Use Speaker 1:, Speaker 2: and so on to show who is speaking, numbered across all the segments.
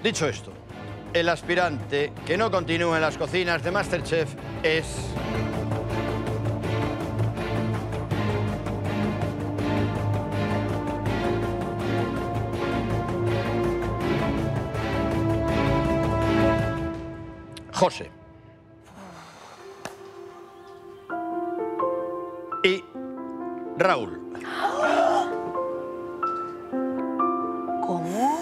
Speaker 1: Dicho esto, el aspirante que no continúa en las cocinas de MasterChef es... José. Y Raúl.
Speaker 2: ¿Cómo?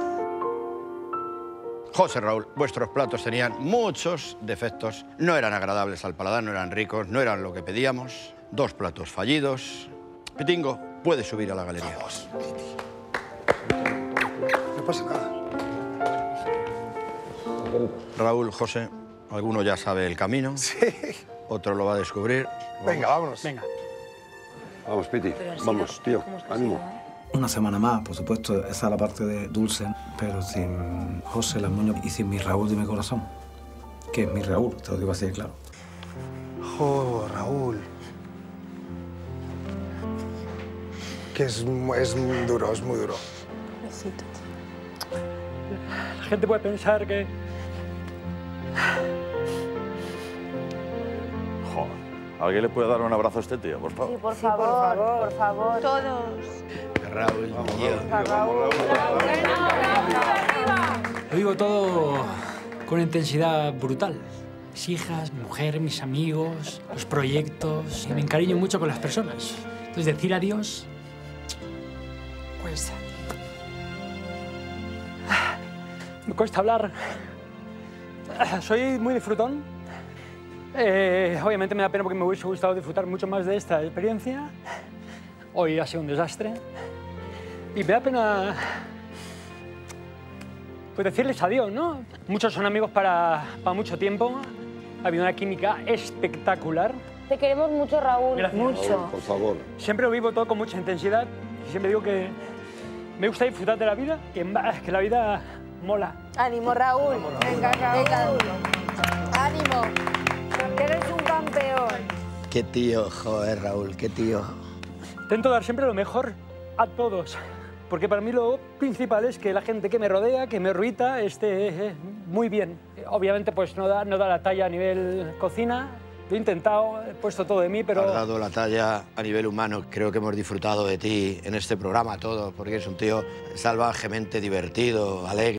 Speaker 1: José, Raúl, vuestros platos tenían muchos defectos. No eran agradables al paladar, no eran ricos, no eran lo que pedíamos. 2 platos fallidos. Pitingo, puedes subir a la galería.
Speaker 3: Vamos, no pasa nada.
Speaker 1: Raúl, José, alguno ya sabe el camino.
Speaker 3: Sí.
Speaker 1: Otro lo va a descubrir.
Speaker 3: Venga, vámonos.
Speaker 4: Venga.
Speaker 5: Vamos, Piti. Vamos, tío. Ánimo.
Speaker 6: Una semana más, por supuesto, esa es la parte de dulce, pero sin José Las Muñoz y sin mi Raúl de mi corazón, que es mi Raúl, te lo digo así de claro.
Speaker 3: Oh, Raúl. Que es muy duro, es muy duro.
Speaker 2: Besitos.
Speaker 4: La gente puede pensar que...
Speaker 7: Joder, ¿alguien le puede dar un abrazo a este tío, por favor?
Speaker 2: Sí, por favor, por favor.
Speaker 8: Todos.
Speaker 1: Raúl,
Speaker 4: Lo digo todo con una intensidad brutal. Mis hijas, mi mujer, mis amigos, los proyectos... Y me encariño mucho con las personas. Entonces, decir adiós... Cuesta. Me cuesta hablar. Soy muy disfrutón. Obviamente me da pena porque me hubiese gustado disfrutar mucho más de esta experiencia. Hoy ha sido un desastre. Y me da pena... pues decirles adiós, ¿no? Muchos son amigos para mucho tiempo. Ha habido una química espectacular.
Speaker 2: Te queremos mucho, Raúl.
Speaker 4: Gracias.
Speaker 2: Mucho.
Speaker 5: Raúl, por favor.
Speaker 4: Siempre lo vivo todo con mucha intensidad. Y siempre digo que me gusta disfrutar de la vida, que la vida mola.
Speaker 8: Ánimo, Raúl. Venga, Raúl. Ánimo. Eres un campeón.
Speaker 1: Qué tío, joder, Raúl, qué tío.
Speaker 4: Intento dar siempre lo mejor a todos, porque para mí lo principal es que la gente que me rodea, que me orbita, esté muy bien. Obviamente pues no da la talla a nivel cocina, lo he intentado, he puesto todo de mí, pero...
Speaker 1: Has dado la talla a nivel humano. Creo que hemos disfrutado de ti en este programa todos, porque es un tío salvajemente divertido, alegre.